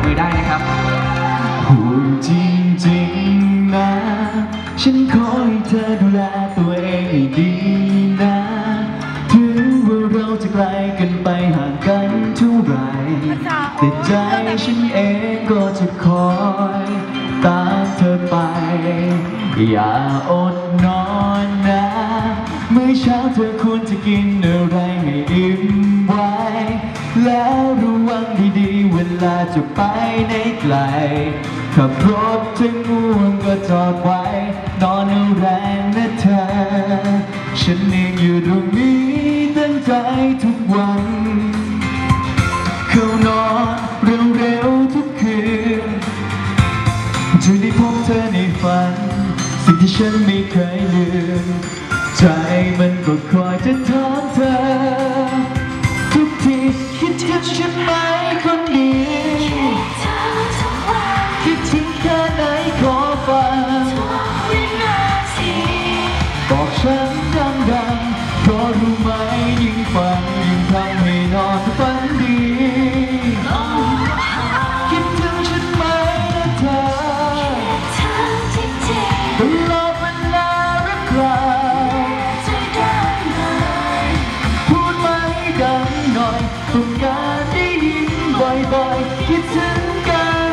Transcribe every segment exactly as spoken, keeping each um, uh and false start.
มือได้นะครับห่วงจริงๆนะฉันขอให้เธอดูแลตัวเองให้ดีนะถึงว่าเราจะไกลกันไปห่างกันเท่าไหร่แต่ใจฉันเองก็จะคอยตามเธอไปอย่าอดนอนนะมื้อเช้าเธอควรจะกินอะไรให้อิ่มไว้แล้วระวังดีๆเวลาจะไปไหนไกลขับรถถึงง่วงก็จอดไว้นอนเอาแรงนะเธอฉันเองอยู่ตรงนี้ตั้งใจทุกวันเข้านอนเร็วๆทุกคืนจะได้พบเธอในฝันสิ่งที่ฉันไม่เคยลืมใจมันก็คอยจะถามเธอทุกทีคิดถึงฉันไหมคนดีคิดถึงแค่ไหนขอฟังบอกฉันดังๆเพราะรู้ไหมยิ่งฟังยิ่งทำให้นอนฝันดีคิดถึงฉันไหมนะเธอตลอดเวลาหรือเปล่าพูดมาให้ดังหน่อยต้องการได้ยินบ่อยๆคิดถึงกัน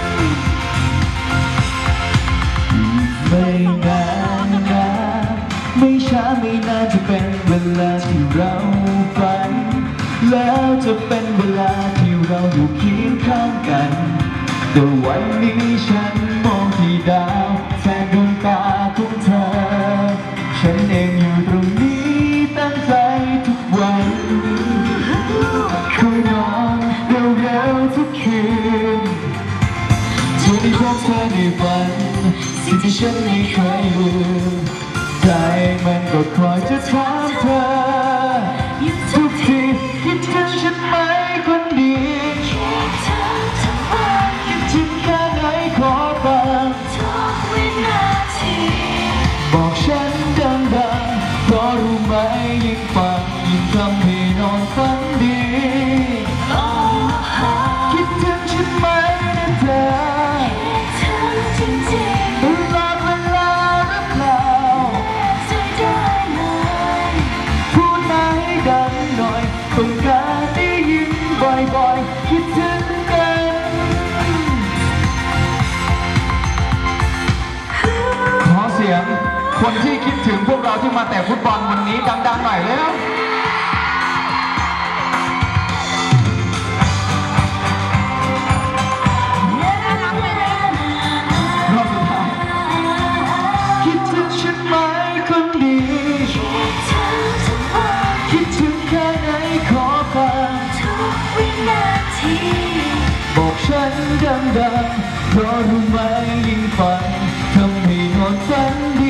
ไม่นานนะไม่ช้าไม่นานจะเป็นเวลาที่เราฝันแล้วจะเป็นเวลาที่เราอยู่เคียงข้างกันแต่วันนี้ฉันมองที่ดาวแทนดวงตาของเธอฉันเองอยู่ตรงนี้ตั้งใจทุกวันคอยนอนเร็วๆทุกคืนจะได้พบเธอในฝันสิ่งที่ฉันไม่เคยลืมใจมันก็คอยจะถามเธอทุกทีคิดถึงฉันไหมคนดีคิดถึงแค่ไหนขอฟังบอกฉันดังๆเพราะรู้ไหมยิ่งฟังยิ่งทำให้นอนฝันดีคิดถึงฉันไหมนะเธอตลอดเวลาหรือเปล่าพูดมาให้ดังหน่อยต้องการได้ยินบ่อยๆคิดถึงกันขอเสียงคนที่คิดถึงพวกเราที่มาแต่ฟุตบอลวันนี้ดังๆหน่อยเร็วรอบสุดท้ายคิดถึงฉันไหมคนดีคิดถึงแค่ไหนขอฟังบอกฉันดังๆเพราะรู้ไหมยิ่งฟังทำให้นอนฝัน